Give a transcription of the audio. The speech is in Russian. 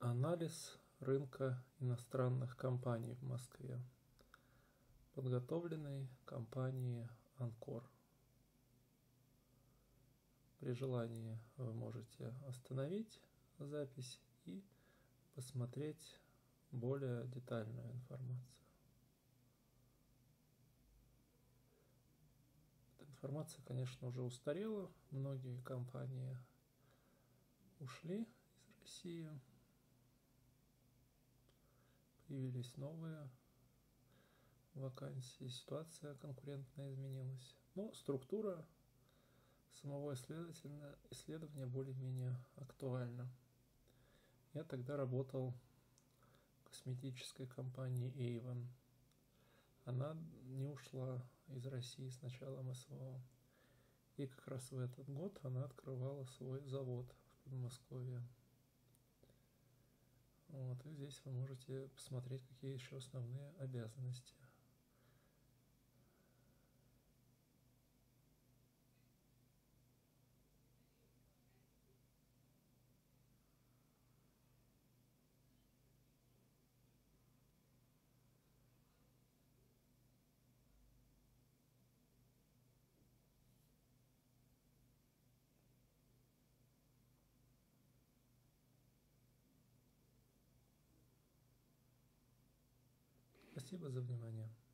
Анализ рынка иностранных компаний в Москве, подготовленный компанией Анкор. При желании вы можете остановить запись и посмотреть более детальную информацию. Эта информация, конечно, уже устарела. Многие компании ушли из России. Появились новые вакансии, ситуация конкурентная изменилась. Но структура самого исследования более-менее актуальна. Я тогда работал в косметической компании Avon. Она не ушла из России с началом СВО. И как раз в этот год она открывала свой завод в Подмосковье. Вот, и здесь вы можете посмотреть, какие еще основные обязанности. Спасибо за внимание.